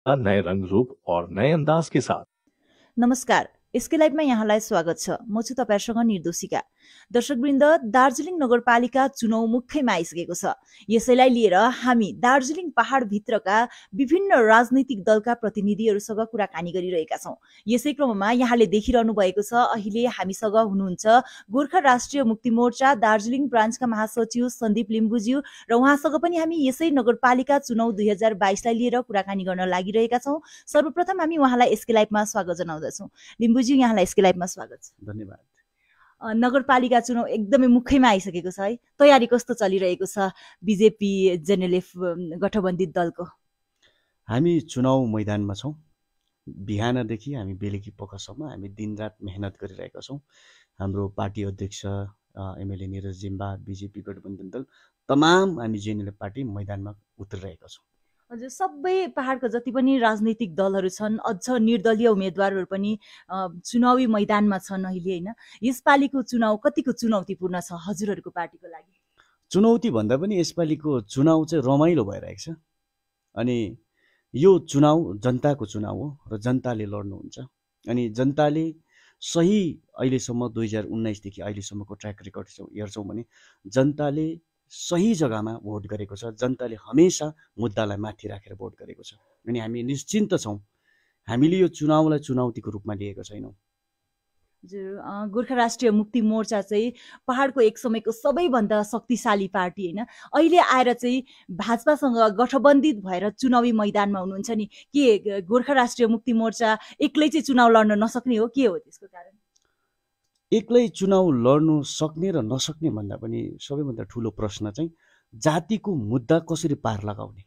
नए रंग रूप और नए अंदाज के साथ। नमस्कार, यसकै लाइभमा यहाँलाई स्वागत छ। म छु तपाईहरुसँग निर्दोषिका। दर्शकवृन्द, दार्जिलिङ नगरपालिका चुनाव मुखैमा आइसकेको छ। यसैलाई लिएर हामी दार्जिलिङ पहाड भित्रका विभिन्न राजनीतिक दलका प्रतिनिधिहरूसँग कुराकानी गरिरहेका छौं। यसै क्रममा यहाँले देखिरहनु भएको छ, अहिले हामीसँग हुनुहुन्छ गोर्खा राष्ट्रिय मुक्ति मोर्चा दार्जिलिङ ब्रान्चका महासचिव सन्दीप लिम्बुज्यू र उहाँसँग पनि हामी यसै नगरपालिका चुनाव 2022 लाई लिएर कुराकानी गर्न लागिरहेका छौं। सर्वप्रथम हामी उहाँलाई यसकै लाइभमा स्वागत जनाउँदछौं। लिम्बुजी, यहाँलाई यसकै लाइभमा स्वागत छ। धन्यवाद। नगरपालिका चुनाव एकदमै मुखैमा आइसकेको छ है, तयारी कस्तो चलिरहेको छ बीजेपी जेएनएलएफ गठबन्धित दलको? हामी चुनाव मैदानमा छौं। बिहानदेखि हामी बेलुकी पखसम्म हामी दिनरात मेहनत गरिरहेका छौं। हाम्रो पार्टी अध्यक्ष एमएलए निरज जिम्बा, बीजेपी गठबन्धन दल तमाम हामी जेएनएलएफ पार्टी मैदानमा उत्रिरहेका छौं। हजुर, सबै पहाडको जति पनि राजनीतिक दलहरू छन्, अझ निर्दलीय उम्मेदवारहरू पनि चुनावी मैदानमा छन् अहिले, हैन? यसपालिको चुनाव कतिको चुनौतीपूर्ण छ हजुरहरूको पार्टीको लागि? चुनौती भन्दा पनि यसपालिको चुनाव चाहिँ रमाइलो भइरहेको छ। अनि यो चुनाव जनताको चुनाव हो र जनताले लड्नुहुन्छ। अनि जनताले सही अहिलेसम्म 2019 देखि अहिलेसम्मको ट्र्याक रेकर्ड हेर्छौं भने जनताले सही जग्गामा भोट गरेको छ। जनताले हमेशा मुद्दालाई माथि राखेर भोट गरेको छ। अनि हामी निश्चिन्त छौं। हामीले यो चुनावलाई चुनौतीको रूपमा लिएको छैनौं। हजुर, गोर्खा राष्ट्रिय मुक्ति मोर्चा चाहिँ पहाडको एक समयको सबैभन्दा शक्तिशाली पार्टी, हैन? अहिले आएर चाहिँ भाजपासँग गठबन्धित भएर चुनावी मैदानमा हुनुहुन्छ नि, के गोर्खा राष्ट्रिय मुक्ति मोर्चा एक्लै चाहिँ चुनाव लड्न नसक्ने हो? के हो त्यसको कारण? एक्लै चुनाव लड्नु सक्ने र नसक्ने भन्दा पनि सबैभन्दा ठूलो प्रश्न चाहिँ जातिको मुद्दा कसरी पार लगाउने।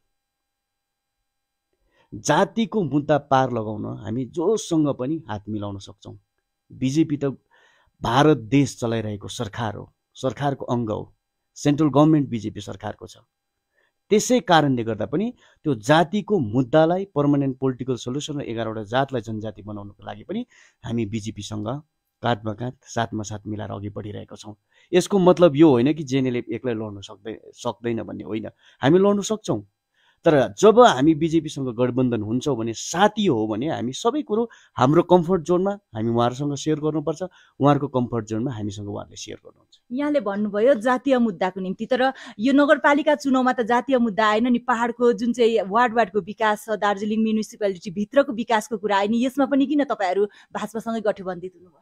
जातिको मुद्दा पार लगाउन हामी जोसँग पनि हात मिलाउन सक्छौं। बीजेपी त भारत देश चलाइरहेको सरकार हो, सरकारको अङ्ग हो। सेन्ट्रल गभर्नमेन्ट बीजेपी सरकारको छ। त्यसै कारणले गर्दा पनि त्यो जातिको मुद्दालाई पर्मानेन्ट पोलिटिकल सोल्युसन र 11 वटा जातलाई जनजाति बनाउनको लागि पनि हामी बीजेपीसँग काँधमा काँध साथमा साथ मिलाएर अघि बढिरहेका छौं। यसको मतलब यो होइन कि जेएनएलएफ एक्लै लड्न सक्दैन भन्ने होइन। हामी लड्न सक्छौं। तर जब हामी बीजेपीसँग गठबन्धन हुन्छौं भने साथी हो भने हामी सबै कुरो हाम्रो कम्फर्ट जोनमा हामी उहाँहरुसँग शेयर गर्नुपर्छ, उहाँहरुको कम्फर्ट जोनमा हामीसँग उहाँहरुले शेयर गर्नुहुन्छ। यहाँले भन्नुभयो जातीय मुद्दाको निम्ति, तर यो नगरपालिका चुनावमा त जातीय मुद्दा आएन नि, पहाडको जुन चाहिँ वार्डको विकास छ, दार्जिलिङ म्युनिसिपालिटी भित्रको विकासको कुरा आयो नि, यसमा पनि किन तपाईहरु भाजपासँगै गठबन्धित हुनुभयो?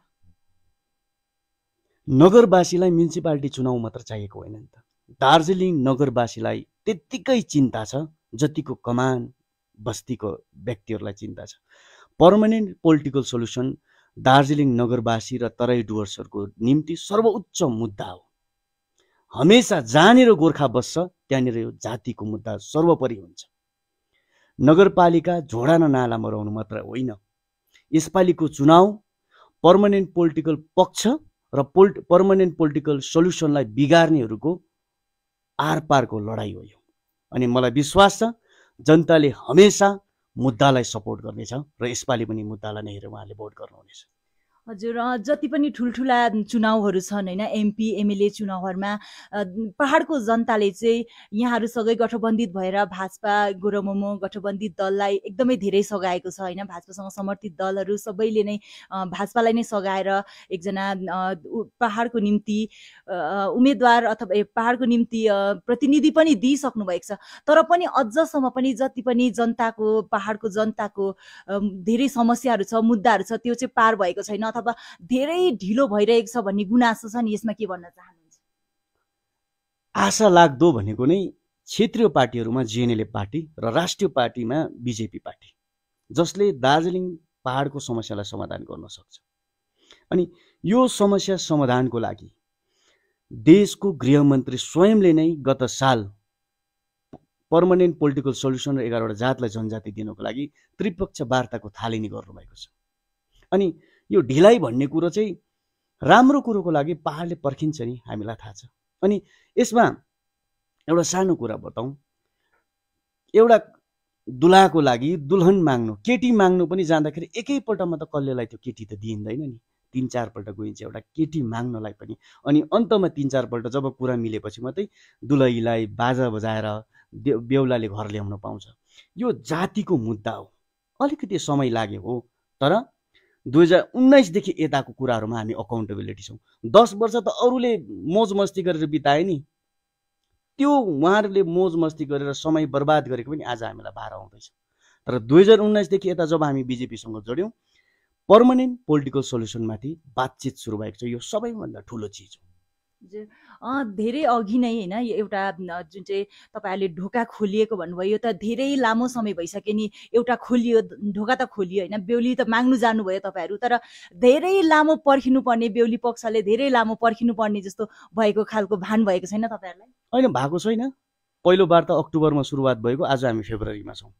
नगरवासीलाई म्युनिसिपालिटी चुनाव मात्र चाहिएको होइन नि त। दार्जिलिङ नगरवासीलाई त्यतिकै चिन्ता छ जतिको कमान बस्तीको व्यक्तिहरूलाई चिन्ता छ। पर्मानेन्ट पोलिटिकल सोल्युसन दार्जिलिङ नगरवासी र तराई डुवर्सहरूको निम्ति सर्वोच्च मुद्दा हो। हमेशा जहाँनिर गोर्खा बस्छ त्यहाँनिर यो जातिको मुद्दा सर्वोपरि हुन्छ। नगरपालिका झोडा र नालामा रहनु मात्र होइन। यसपालिको चुनाव पर्मानेन्ट पोलिटिकल पक्ष र पर्मानेन्ट पोलिटिकल सोल्युसनलाई बिगार्नेहरूको आरपारको लडाई हो यो। अनि मलाई विश्वास छ जनताले हमेशा मुद्दालाई सपोर्ट गर्नेछ र यसपालि पनि मुद्दालाई नै हेरेर उहाँले भोट गर्नुहुनेछ। हजुर, जति पनि ठुलठुला चुनावहरू छन् हैन, एमपी एमएलए चुनावहरुमा पहाडको जनताले चाहिँ यहाँहरुसँगै गठबन्धित भएर भाजपा गोरमोमो गठबन्धित दललाई एकदमै धेरै सघाएको छ हैन। भाजपासँग समर्थित दलहरू सबैले नै भाजपालाई नै सघाएर एकजना पहाडको निम्ति उम्मेदवार अथवा पहाडको निम्ति प्रतिनिधि पनि दिइसक्नु भएको छ। तर पनि अझसम्म पनि जति पनि जनताको पहाडको जनताको धेरै समस्याहरू छ, मुद्दाहरू छ, त्यो चाहिँ पार भएको छैन अथवा धेरै ढिलो भइरहेको छ भन्ने गुनासो छ नि, यसमा के भन्न चाहनुहुन्छ? आशा लाग्दो भनेको नै क्षेत्रीय पार्टीहरूमा जीएनएलएफ पार्टी र राष्ट्रिय पार्टीमा बीजेपी पार्टी, जसले दार्जिलिङ पहाडको समस्यालाई समाधान गर्न सक्छ। अनि यो समस्या समाधानको लागि देशको गृहमन्त्री स्वयंले नै गत साल पर्मानेन्ट पोलिटिकल सोल्युसन र 11 वटा जातलाई जनजाति दिनको लागि त्रिपक्ष वार्ताको थालनी गर्नुभएको छ। अनि यो ढिलाइ भन्ने कुरो चाहिँ राम्रो कुरोको लागि पहाडले पर्खिन्छ नि, हामीलाई थाहा छ। अनि यसमा एउटा सानो कुरा बताउँ, एउटा दुलाको लागि दुल्हन माग्नु, केटी माग्नु पनि जाँदाखेरि एकैपल्टमा त कल्लेलाई त्यो केटी त दिइँदैन नि, 3-4 पल्ट गइन्छ एउटा केटी माग्नलाई पनि। अनि अन्तमा 3-4 पल्ट जब कुरा मिलेपछि मात्रै दुलहीलाई बाजा बजाएर बेहुलाले घर ल्याउन पाउँछ। यो जातिको मुद्दा हो। अलिकति समय लाग्यो हो, तर 2019 देखि यताको कुराहरूमा हामी अकाउन्टेबिलिटी छौँ। 10 वर्ष त अरूले मोज मस्ती गरेर बिताए नि, त्यो उहाँहरूले मोज मस्ती गरेर समय बर्बाद गरेको पनि आज हामीलाई भार आउँदैछ। तर 2019 देखि यता जब हामी बिजेपीसँग जोड्यौँ, पर्मानेन्ट पोलिटिकल सोल्युसनमाथि बातचित सुरु भएको छ। यो सबैभन्दा ठुलो चिज हो। धेरै अघि नै होइन, एउटा जुन चाहिँ तपाईँहरूले ढोका खोलिएको भन्नुभयो, यो त धेरै लामो समय भइसक्यो नि। एउटा खोलियो, ढोका त खोलियो होइन, बेहुली त माग्नु जानुभयो तपाईँहरू, तर धेरै लामो पर्खिनु पर्ने, बेहुली पक्षले धेरै लामो पर्खिनु पर्ने जस्तो भएको खालको भान भएको छैन तपाईँहरूलाई? होइन, भएको छैन। पहिलो बार त अक्टोबरमा सुरुवात भएको, आज हामी फेब्रुअरीमा छौँ।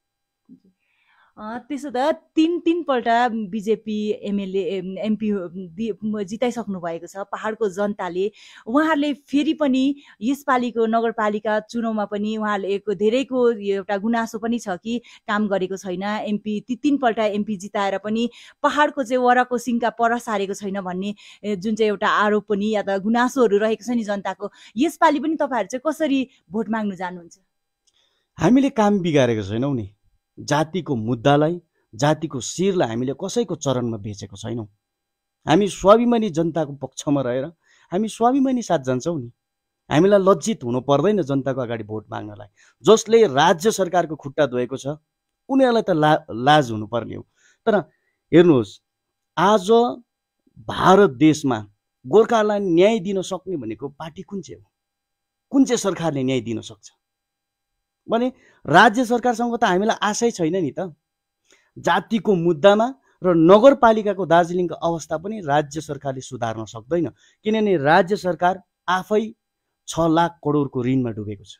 त्यसो त तीन पल्ट बिजेपी एमएलए एमपी जिताइसक्नु भएको छ पहाडको जनताले। उहाँहरूले फेरि पनि यसपालिको नगरपालिका चुनावमा पनि उहाँहरूको धेरैको एउटा गुनासो पनि छ कि काम गरेको छैन। एमपी तीन पल्ट एमपी जिताएर पनि पहाडको चाहिँ वरको सिङ्का पर सारेको छैन भन्ने जुन चाहिँ एउटा आरोप पनि या त गुनासोहरू रहेको छ नि जनताको। यसपालि पनि तपाईँहरू चाहिँ कसरी भोट माग्नु जानुहुन्छ? हामीले काम बिगारेको छैनौँ नि। जातिको मुद्दालाई, जातिको शिरलाई हामीले कसैको चरणमा बेचेको छैनौँ। हामी स्वाभिमानी जनताको पक्षमा रहेर हामी स्वाभिमानी साथ जान्छौँ नि। हामीलाई लज्जित हुनु पर्दैन जनताको अगाडि भोट माग्नलाई। जसले राज्य सरकारको खुट्टा धोएको छ उनीहरूलाई त लाज हुनुपर्ने हो। तर हेर्नुहोस्, आज भारत देशमा गोर्खालाई न्याय दिन सक्ने भनेको पार्टी कुन चाहिँ हो? कुन चाहिँ सरकारले न्याय दिन सक्छ भने राज्य सरकारसँग त हामीलाई आशै छैन नि त। जातिको मुद्दामा र नगरपालिकाको दार्जिलिङको अवस्था पनि राज्य सरकारले सुधार्न सक्दैन, किनभने राज्य सरकार आफै 6 लाख करोडको ऋणमा डुबेको छ।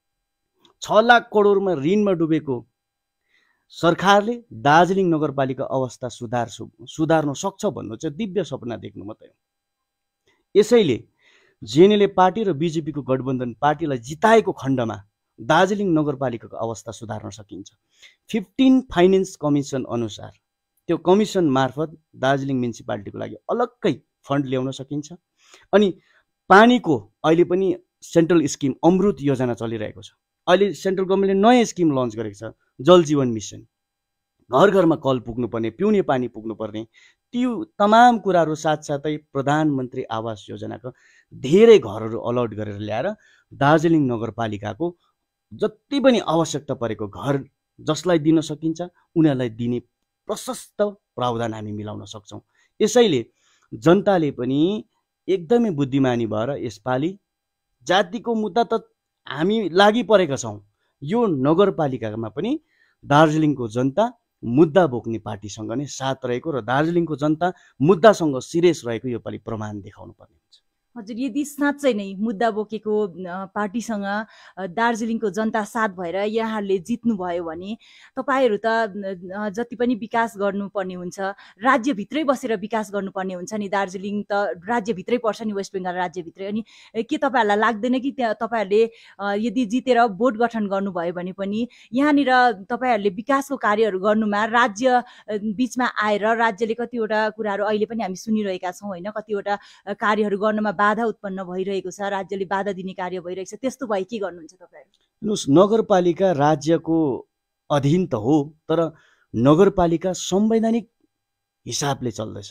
6 लाख करोडमा ऋणमा डुबेको सरकारले दार्जिलिङ नगरपालिका अवस्था सुधार्न सक्छ भन्नु चाहिँ दिव्य सपना देख्नु मात्रै हो। यसैले GNLF पार्टी र बिजेपीको गठबन्धन पार्टीलाई जिताएको खण्डमा दार्जिलिङ नगरपालिकाको अवस्था सुधार्न सकिन्छ। 15 फाइनेन्स कमिसन अनुसार त्यो कमिसन मार्फत दार्जिलिङ म्युनिसिपालिटीको लागि अलग्गै फन्ड ल्याउन सकिन्छ। अनि पानीको अहिले पनि सेन्ट्रल स्किम अमृत योजना चलिरहेको छ। अहिले सेन्ट्रल गभर्मेन्टले नयाँ स्किम लन्च गरेको छ, जल जीवन मिसन। घर घरमा कल पुग्नुपर्ने, पिउने पानी पुग्नुपर्ने, त्यो तमाम कुराहरू साथसाथै प्रधानमन्त्री आवास योजनाको धेरै घरहरू अलर्ट गरेर ल्याएर दार्जिलिङ नगरपालिकाको जति पनि आवश्यकता परेको घर जसलाई दिन सकिन्छ उनीहरूलाई दिने प्रशस्त प्रावधान हामी मिलाउन सक्छौँ। यसैले जनताले पनि एकदमै बुद्धिमानी भएर यसपालि जातिको मुद्दा त हामी लागि परेका छौँ। यो नगरपालिकामा पनि दार्जिलिङको जनता मुद्दा बोक्ने पार्टीसँग नै साथ रहेको र दार्जिलिङको जनता मुद्दासँग सिरियस रहेको योपालि प्रमाण देखाउनु पर्ने हुन्छ। हजुर, यदि साँच्चै नै मुद्दा बोकेको पार्टीसँग दार्जिलिङको जनता साथ भएर यहाँहरूले जित्नुभयो भने तपाईँहरू त जति पनि विकास गर्नुपर्ने हुन्छ राज्यभित्रै बसेर विकास गर्नुपर्ने हुन्छ नि। दार्जिलिङ त राज्यभित्रै पर्छ नि, वेस्ट बेङ्गाल राज्यभित्रै। अनि के तपाईँहरूलाई लाग्दैन कि त्यहाँ तपाईँहरूले यदि जितेर बोर्ड गठन गर्नुभयो भने पनि यहाँनिर तपाईँहरूले विकासको कार्यहरू गर्नुमा राज्य बिचमा आएर राज्यले कतिवटा कुराहरू अहिले पनि हामी सुनिरहेका छौँ होइन, कतिवटा कार्यहरू गर्नमा बाधा उत्पन्न भइरहेको छ, राज्यले बाधा दिने कार्य भइरहेको छ। त्यस्तो भए के गर्नुहुन्छ तपाईँहरू? हेर्नुहोस्, नगरपालिका राज्यको अधीन त हो, तर नगरपालिका संवैधानिक हिसाबले चल्दैछ।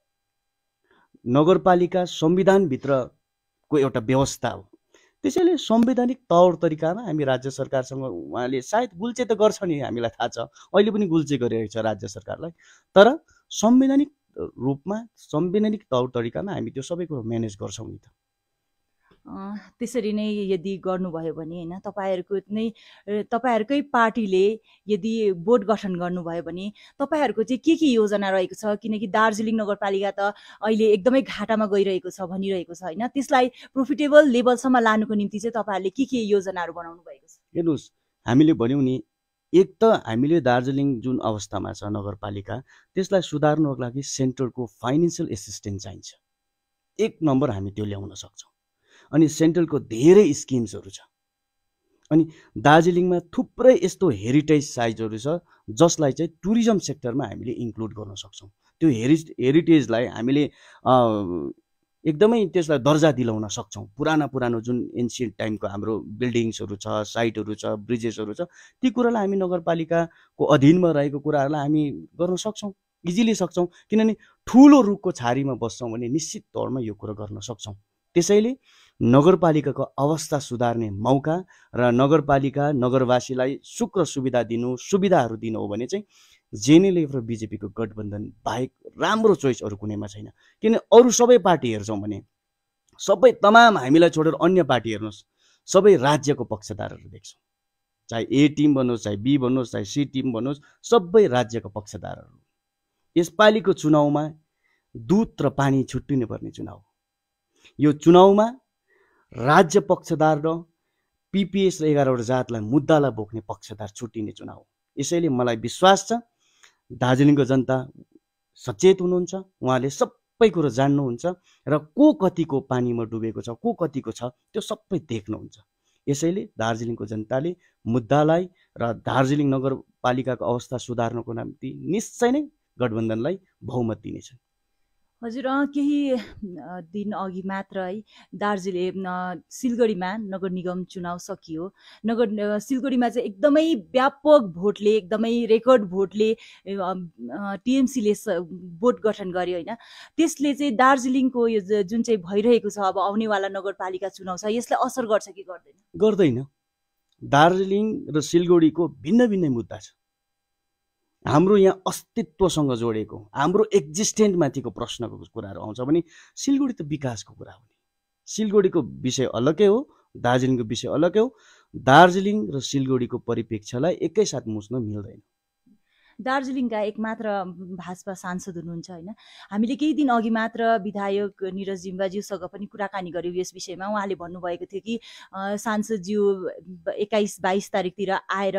नगरपालिका संविधानभित्रको एउटा व्यवस्था हो। त्यसैले संवैधानिक तौर तरिकामा हामी राज्य सरकारसँग, उहाँले सायद गुल्चे त गर्छ नि, हामीलाई थाहा छ, अहिले पनि गुल्चे गरिरहेको छ राज्य सरकारलाई। तर संवैधानिक रूपमा, संवैधानिक तौर तरिकामा हामी त्यो सबै कुरो म्यानेज गर्छौँ नि त। त्यसरी नै यदि गर्नुभयो भने होइन, तपाईँहरूकै पार्टीले यदि बोर्ड गठन गर्नुभयो भने तपाईँहरूको चाहिँ के योजना रहेको छ? किनकि दार्जिलिङ नगरपालिका त अहिले एकदमै घाटामा गइरहेको छ भनिरहेको छ होइन, त्यसलाई प्रोफिटेबल लेभलसम्म लानुको निम्ति चाहिँ तपाईँहरूले के योजनाहरू बनाउनु भएको छ? हेर्नुहोस्, हामीले भन्यौँ नि, एक त हामीले दार्जिलिङ जुन अवस्थामा छ नगरपालिका, त्यसलाई सुधार्नको लागि सेन्ट्रलको फाइनेन्सियल एसिस्टेन्स चाहिन्छ। 1 नम्बर हामी त्यो ल्याउन सक्छौँ। अनि सेन्ट्रलको धेरै स्किम्सहरू छ। अनि दार्जिलिङमा थुप्रै यस्तो हेरिटेज साइटहरू छ जसलाई चाहिँ टुरिज्म सेक्टरमा हामीले इन्क्लुड गर्न सक्छौँ। त्यो हेरिटेजलाई हामीले एकदमै त्यसलाई दर्जा दिलाउन सक्छौँ। पुरानो जुन एन्सियन्ट टाइमको हाम्रो बिल्डिङ्सहरू छ, साइटहरू छ, ब्रिजेसहरू छ, ती कुरालाई हामी नगरपालिकाको अधीनमा रहेको कुराहरूलाई हामी गर्न सक्छौँ, इजिली सक्छौँ। किनभने ठुलो रुखको छारीमा बस्छौँ भने निश्चित तौरमा यो कुरा गर्न सक्छौँ। त्यसैले नगरपालिकाको अवस्था सुधार्ने मौका र नगरपालिका नगरवासीलाई सुख र सुविधाहरू दिनु हो भने चाहिँ जेएनएलएफ र बिजेपीको गठबन्धन बाहेक राम्रो चोइस अरू कुनैमा छैन। किन अरू सबै पार्टी हेर्छौँ भने सबै तमाम हामीलाई छोडेर अन्य पार्टी हेर्नुहोस्, सबै राज्यको पक्षधारहरू देख्छौँ। चाहे ए टिम भन्नुहोस्, चाहे बी भन्नुहोस्, चाहे सी टिम भन्नुहोस्, सबै राज्यको पक्षधारहरू। यसपालिको चुनावमा दुध र पानी छुट्टिनु पर्ने चुनाव। यो चुनावमा राज्य पक्षधार र पिपिएस र 11वटा जातलाई मुद्दालाई बोक्ने पक्षधार छुट्टिने चुनाव हो। यसैले मलाई विश्वास छ दार्जिलिङको जनता सचेत हुनुहुन्छ, उहाँले सबै कुरो जान्नुहुन्छ र को कतिको पानीमा डुबेको छ, को कतिको छ, त्यो सबै देख्नुहुन्छ। यसैले दार्जिलिङको जनताले मुद्दालाई र दार्जिलिङ नगरपालिकाको अवस्था सुधार्नको निम्ति निश्चय नै गठबन्धनलाई बहुमत दिनेछन्। हजुर, केही दिन अघि मात्र है दार्जिलिङ सिलगढीमा नगर निगम चुनाव सकियो। सिलगढीमा चाहिँ एकदमै व्यापक भोटले, एकदमै रेकर्ड भोटले टिएमसीले बोर्ड गठन गर्यो होइन। त्यसले चाहिँ दार्जिलिङको यो जुन चाहिँ भइरहेको छ अब आउनेवाला नगरपालिका चुनाव छ, यसलाई असर गर्छ कि गर्दैन? गर्दैन। दार्जिलिङ र सिलगढीको भिन्न भिन्न मुद्दा छ। हाम्रो यहाँ अस्तित्वसँग जोडेको, हाम्रो एक्जिस्टेन्टमाथिको प्रश्नको कुराहरू आउँछ भने सिलगढी त विकासको कुरा हो नि। सिलगढीको विषय अलग्गै हो, दार्जिलिङको विषय अलग्गै हो। दार्जिलिङ र सिलगढीको परिप्रेक्ष्यलाई एकैसाथ मुच्न मिल्दैन। दार्जिलिङका एकमात्र भाजपा सांसद हुनुहुन्छ होइन। हामीले केही दिन अघि मात्र विधायक निरज जिम्बाज्यूसँग पनि कुराकानी गऱ्यौँ यस विषयमा। उहाँले भन्नुभएको थियो कि सांसदज्यू 21-22 तारिकतिर आएर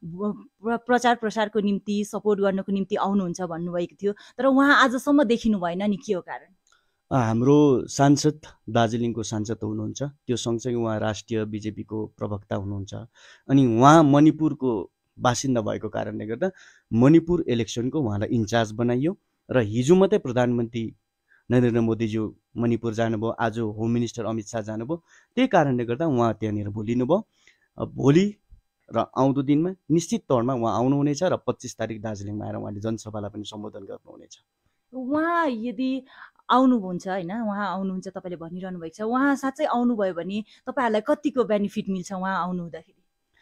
प्रचार प्रसारको निम्ति सपोर्ट गर्नको निम्ति आउनुहुन्छ भन्नुभएको थियो, तर उहाँ आजसम्म देखिनु भएन नि, के हो कारण? हाम्रो सांसद दार्जिलिङको सांसद हुनुहुन्छ, त्यो सँगसँगै उहाँ राष्ट्रिय बिजेपीको प्रवक्ता हुनुहुन्छ। अनि उहाँ मणिपुरको बासिन्दा भएको कारणले गर्दा मणिपुर इलेक्सनको उहाँलाई इन्चार्ज बनाइयो र हिजो मात्रै प्रधानमन्त्री नरेन्द्र मोदीज्यू मणिपुर जानुभयो, आज होम मिनिस्टर अमित शाह जानुभयो। त्यही कारणले गर्दा उहाँ त्यहाँनिर भोलिनुभयो। भोलि र आउँदो दिनमा निश्चित तौरमा उहाँ आउनुहुनेछ र 25 तारिक दार्जिलिङमा आएर उहाँले जनसभालाई पनि सम्बोधन गर्नुहुनेछ। उहाँ यदि आउनुहुन्छ होइन, उहाँ आउनुहुन्छ तपाईँले भनिरहनु भएको छ, उहाँ साँच्चै आउनुभयो भने तपाईँहरूलाई कतिको बेनिफिट मिल्छ उहाँ आउनु हुँदाखेरि?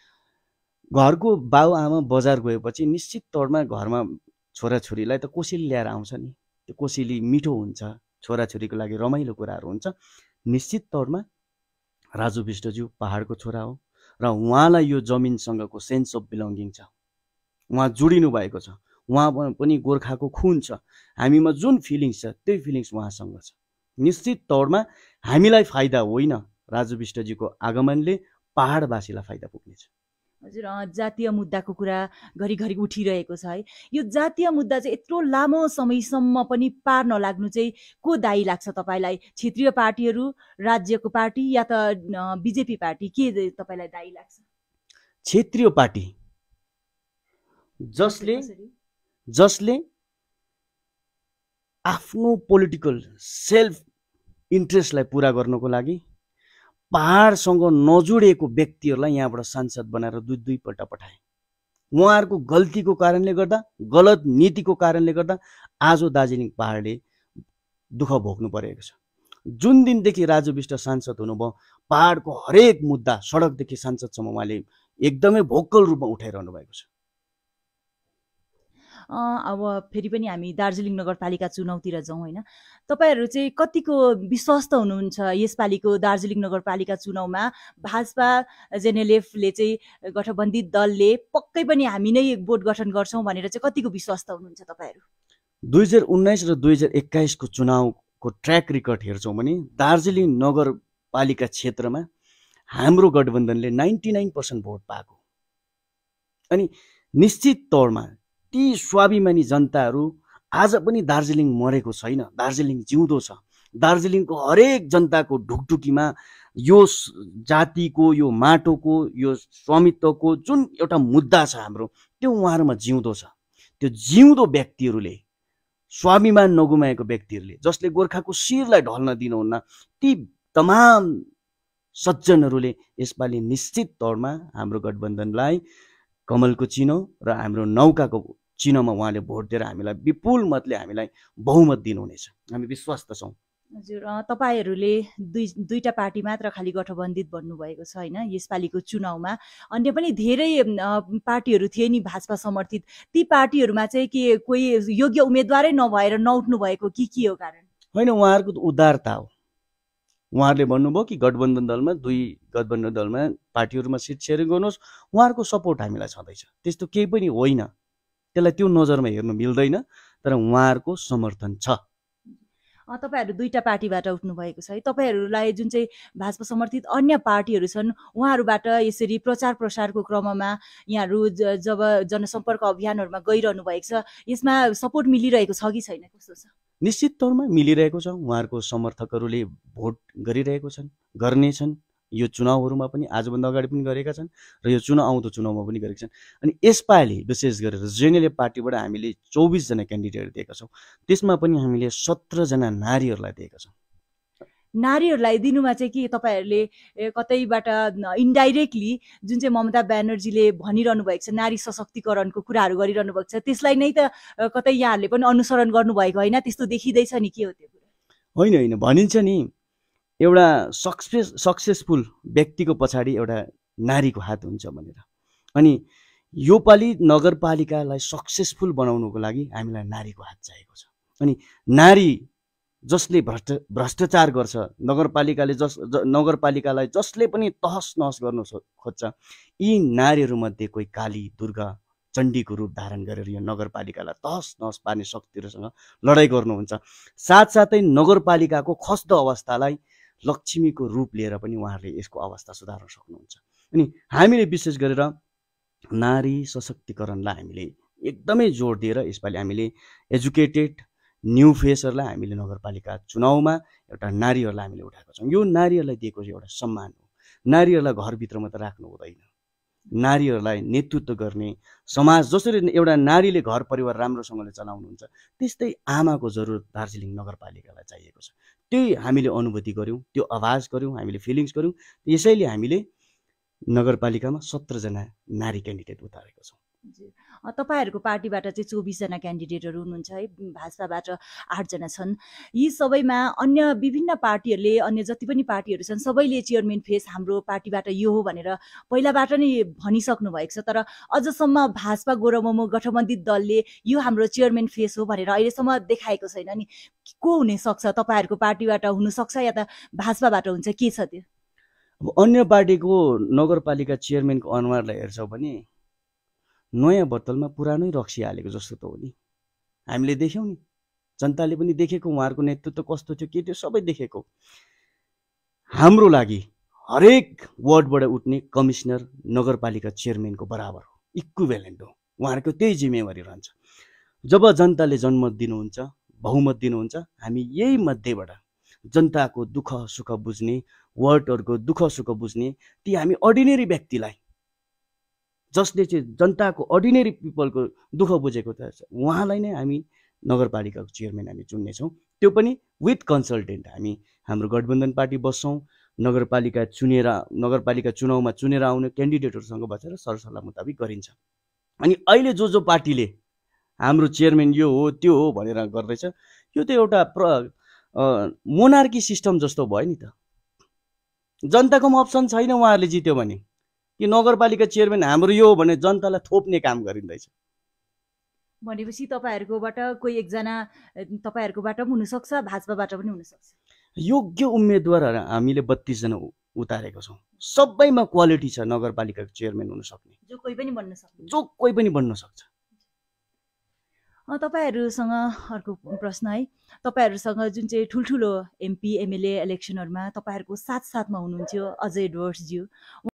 घरको बाबुआमा बजार गएपछि निश्चित तौरमा घरमा छोराछोरीलाई त कोसेली ल्याएर आउँछ नि। त्यो कोसेली मिठो हुन्छ, छोराछोरीको लागि रमाइलो कुराहरू हुन्छ। निश्चित तौरमा राजु विष्टज्यू पहाडको छोरा हो र उहाँलाई यो जमिनसँगको सेन्स अफ बिलोङ्गिङ छ। उहाँ जोडिनु भएको छ, उहाँ पनि गोर्खाको खुन छ। हामीमा जुन फिलिङ्स छ त्यही फिलिङ्स उहाँसँग छ। निश्चित तौरमा हामीलाई फाइदा होइन, राजु विष्टज्यूको आगमनले पहाडवासीलाई फाइदा पुग्नेछ। हजुर, जातीय मुद्दाको कुरा घरिघरि उठिरहेको छ है। यो जातीय मुद्दा चाहिँ यत्रो लामो समयसम्म पनि पार नलाग्नु चाहिँ को दायी लाग्छ तपाईँलाई? क्षेत्रीय पार्टीहरू, राज्यको पार्टी या त बिजेपी पार्टी, के तपाईँलाई दायी लाग्छ? क्षेत्रीय पार्टी जसले आफ्नो पोलिटिकल सेल्फ इन्ट्रेस्टलाई पुरा गर्नको लागि पहाडसँग नजोडिएको व्यक्तिहरूलाई यहाँबाट सांसद बनाएर दुईपल्ट पठाए। उहाँहरूको गल्तीको कारणले गर्दा, गलत नीतिको कारणले गर्दा आज दार्जिलिङ पहाडले दुःख भोग्नु परेको छ। जुन दिनदेखि राजु विष्ट सांसद हुनुभयो, पहाडको हरेक मुद्दा सडकदेखि सांसदसम्म उहाँले एकदमै भोकल रूपमा उठाइरहनु भएको छ। अब फेरि पनि हामी दार्जिलिङ नगरपालिका चुनावतिर जाउँ होइन। तपाईँहरू चाहिँ कतिको विश्वस्त हुनुहुन्छ यसपालिको दार्जिलिङ नगरपालिका चुनावमा? भाजपा जेएनएलएफले चाहिँ गठबन्धित दलले पक्कै पनि हामी नै बोर्ड गठन गर्छौँ भनेर चाहिँ कतिको विश्वस्त हुनुहुन्छ तपाईँहरू? 2019 र 2021 को चुनावको ट्र्याक रेकर्ड हेर्छौँ भने दार्जिलिङ नगरपालिका क्षेत्रमा हाम्रो गठबन्धनले 99% भोट पाएको। अनि निश्चित तौरमा ती स्वाभिमानी जनताहरू आज पनि दार्जिलिङ मरेको छैन, दार्जिलिङ जिउँदो छ। दार्जिलिङको हरेक जनताको ढुकढुकीमा यो जातिको, यो माटोको, यो स्वामित्वको जुन एउटा मुद्दा छ हाम्रो, त्यो उहाँहरूमा जिउँदो छ। त्यो जिउँदो व्यक्तिहरूले स्वाभिमान नगुमाएको व्यक्तिहरूले जसले गोर्खाको शिरलाई ढल्न दिनुहुन्न, ती तमाम सज्जनहरूले यसपालि निश्चित तौरमा हाम्रो गठबन्धनलाई कमलको चिनो र हाम्रो नौकाको चिनोमा उहाँले भोट दिएर हामीलाई विपुल मतले हामीलाई बहुमत दिनुहुनेछ, हामी विश्वस्त छौँ। हजुर, तपाईँहरूले दुईटा पार्टी मात्र खालि गठबन्धित भन्नुभएको छ होइन यसपालिको चुनावमा। अन्य पनि धेरै पार्टीहरू थिए नि भाजपा समर्थित, ती पार्टीहरूमा चाहिँ के कोही योग्य उम्मेदवारै नभएर नउठ्नु भएको के हो कारण? होइन, उहाँहरूको त उदारता हो। उहाँहरूले भन्नुभयो कि गठबन्धन दलमा गठबन्धन दलमा पार्टीहरूमा सिट सेयरिङ गर्नुहोस्, उहाँहरूको सपोर्ट हामीलाई छँदैछ, त्यस्तो केही पनि होइन, त्यसलाई त्यो नजरमा हेर्नु मिल्दैन, तर उहाँहरूको समर्थन छ। तपाईँहरू दुईटा पार्टीबाट उठ्नु भएको छ है, तपाईँहरूलाई जुन चाहिँ भाजपा समर्थित अन्य पार्टीहरू छन् उहाँहरूबाट यसरी प्रचार प्रसारको क्रममा यहाँहरू जब जनसम्पर्क अभियानहरूमा गइरहनु भएको छ, यसमा सपोर्ट मिलिरहेको छ कि छैन, कस्तो छ? निश्चित तौरमा मिलिरहेको छ। उहाँहरूको समर्थकहरूले भोट गरिरहेको छन्, गर्नेछन्। यो चुनावहरूमा पनि आजभन्दा अगाडि पनि गरेका छन् र यो आउँदो चुनावमा पनि गरेका छन्। अनि यसपालि विशेष गरेर GNLF पार्टीबाट हामीले 24 जना क्यान्डिडेट दिएका छौँ, त्यसमा पनि हामीले 17 जना नारीहरूलाई दिएका छौँ। नारीहरूलाई दिनुमा चाहिँ के तपाईँहरूले कतैबाट इन्डाइरेक्टली जुन चाहिँ ममता ब्यानर्जीले भनिरहनु भएको छ नारी सशक्तिकरणको कुराहरू गरिरहनु भएको छ, त्यसलाई नै त कतै यहाँहरूले पनि अनुसरण गर्नुभएको होइन, त्यस्तो देखिँदैछ नि, के हो त्यो कुरा? होइन, भनिन्छ नि एउटा सक्सेसफुल व्यक्तिको पछाडि एउटा नारीको हात हुन्छ भनेर। अनि योपालि नगरपालिकालाई सक्सेसफुल बनाउनुको लागि हामीलाई नारीको हात चाहिएको छ। अनि नारी जसले भ्रष्टाचार गर्छ, नगरपालिकालाई जसले पनि तहस नहस गर्न खोज्छ, यी नारीहरूमध्ये कोही काली, दुर्गा, चण्डीको रूप धारण गरेर यो नगरपालिकालाई तहस नहस पार्ने शक्तिहरूसँग लडाइँ गर्नुहुन्छ। साथसाथै नगरपालिकाको खस्दो अवस्थालाई लक्ष्मीको रूप लिएर पनि उहाँहरूले यसको अवस्था सुधार्न सक्नुहुन्छ। अनि हामीले विशेष गरेर नारी सशक्तिकरणलाई हामीले एकदमै जोड दिएर यसपालि हामीले एजुकेटेड न्यू फेसहरूलाई हामीले नगरपालिका चुनावमा एउटा नारीहरूलाई हामीले उठाएको छौँ। यो नारीहरूलाई दिएको एउटा सम्मान हो। नारीहरूलाई घरभित्र मात्र राख्नु हुँदैन, नारीहरूलाई नेतृत्व गर्ने समाज, जसरी एउटा नारीले घर परिवार राम्रोसँगले चलाउनुहुन्छ त्यस्तै आमाको जरुरत दार्जिलिङ नगरपालिकालाई चाहिएको छ। त्यही हामीले अनुभूति गऱ्यौँ, त्यो आवाज गऱ्यौँ, हामीले फिलिङ्स गऱ्यौँ। यसैले हामीले नगरपालिकामा 17 जना नारी क्यान्डिडेट उतारेको छौँ। तपाईँहरूको पार्टीबाट चाहिँ 24 जना क्यान्डिडेटहरू हुनुहुन्छ है, भाजपाबाट 8 जना छन्। यी सबैमा अन्य विभिन्न पार्टीहरूले, अन्य जति पनि पार्टीहरू छन् सबैले चेयरम्यान फेस हाम्रो पार्टीबाट यो हो भनेर पहिलाबाट नै भनिसक्नु भएको छ, तर अझसम्म भाजपा गोरमोमो गठबन्धित दलले यो हाम्रो चेयरम्यान फेस हो भनेर अहिलेसम्म देखाएको छैन नि। को हुन सक्छ? तपाईँहरूको पार्टीबाट हुनसक्छ या त भाजपाबाट हुन्छ, के छ त्यो? अब अन्य पार्टीको नगरपालिका चेयरम्यानको अनुहारलाई हेर्छौँ भने नयाँ बोतलमा पुरानै रक्सी हालेको जस्तो त हो नि। हामीले देख्यौँ नि, जनताले पनि देखेको, उहाँहरूको नेतृत्व कस्तो थियो, के थियो, सबै देखेको। हाम्रो लागि हरेक वार्डबाट उठ्ने कमिसनर नगरपालिका चेयरम्यानको बराबर हो, इक्विभ्यालेन्ट हो, उहाँहरूको त्यही जिम्मेवारी रहन्छ। जब जनताले जनमत दिनुहुन्छ, बहुमत दिनुहुन्छ, हामी यही मध्येबाट जनताको दुःख सुख बुझ्ने, वार्डहरूको दुःख सुख बुझ्ने ती हामी अर्डिनेरी व्यक्तिलाई, जसले चाहिँ जनताको अर्डिनेरी पिपलको दुःख बुझेको छ, उहाँलाई नै हामी नगरपालिकाको चेयरम्यान हामी चुन्नेछौँ। त्यो पनि विथ कन्सल्टेन्ट। हामी हाम्रो गठबन्धन पार्टी बस्छौँ, नगरपालिका चुनावमा चुनेर आउने क्यान्डिडेटहरूसँग बसेर सरसल्लाह मुताबिक गरिन्छ। अनि अहिले जो पार्टीले हाम्रो चेयरम्यान यो हो त्यो हो भनेर गर्दैछ, यो त एउटा मोनार्की सिस्टम जस्तो भयो नि त। जनताको पनि अप्सन छैन, उहाँहरूले जित्यो भने कि नगरपालिका चेयरम्यान हाम्रो यो हो भने जनतालाई थोप्ने काम गरिँदैछ। भनेपछि तपाईँहरूकोबाट कोही एकजना तपाईँहरूकोबाट पनि हुनसक्छ, भाजपाबाट पनि हुनसक्छ। योग्य उम्मेदवारहरू हामीले 32 जना उतारेको छौँ। सबैमा क्वालिटी छ नगरपालिकाको चेयरम्यान हुन सक्ने, जो कोही पनि बन्न सक्छ, जो कोही पनि बन्न सक्छ। तपाईँहरूसँग अर्को प्रश्न है, तपाईँहरूसँग जुन चाहिँ ठुल्ठुलो MP MLA इलेक्सनहरूमा तपाईँहरूको साथमा हुनुहुन्थ्यो अजय डोर्सज्यू,